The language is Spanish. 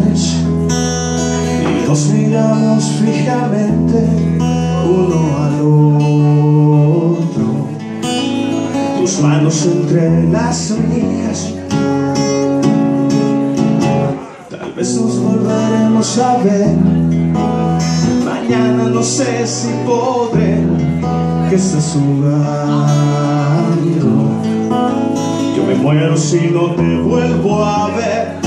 noche y nos miramos fijamente uno al otro, tus manos entre las mías. Tal vez nos volveremos a ver mañana, no sé si podré, que estás jugando. Yo me muero si no te vuelvo a ver.